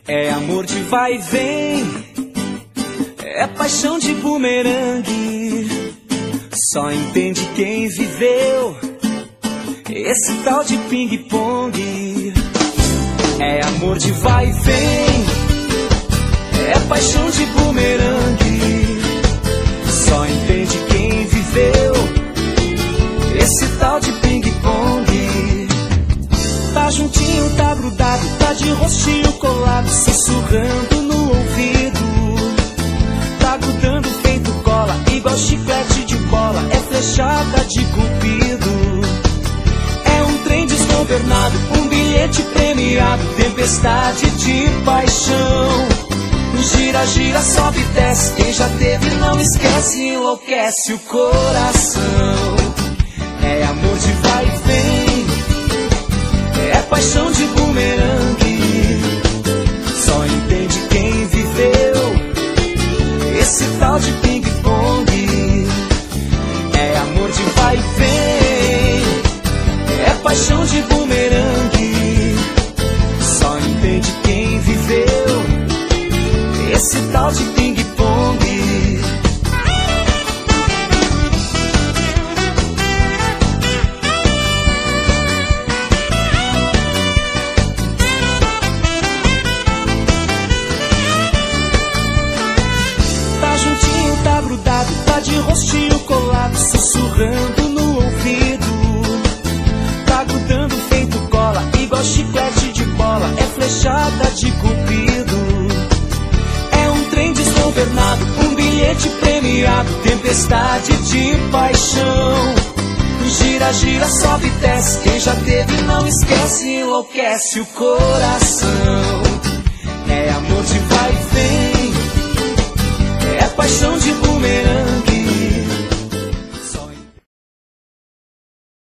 É amor de vai e vem, é paixão de bumerangue. Só entende quem viveu esse tal de ping-pong. É amor de vai e vem, é paixão de bumerangue. Só entende quem viveu esse tal de ping-pong. Tá juntinho, tá grudado, tá de rostinho colado, sussurrando no ouvido. Tá grudando feito cola, igual chiclete de bola, é flechada de cupido. É um trem desgovernado, um bilhete premiado, tempestade de paixão. Gira, gira, sobe e desce, quem já teve não esquece, enlouquece o coração. É amor de vai e vem, é paixão de bumerangue. Só entende quem viveu esse tal de ping-pong. É amor de vai e vem, é paixão de bumerangue. Só entende quem viveu esse tal de ping-pong. Tá grudado, tá de rostinho colado, sussurrando no ouvido. Tá grudando feito cola, igual chiclete de bola, é flechada de cupido. É um trem desgovernado, um bilhete premiado, tempestade de paixão. Gira, gira, sobe e desce, quem já teve não esquece, enlouquece o coração. É amor de vai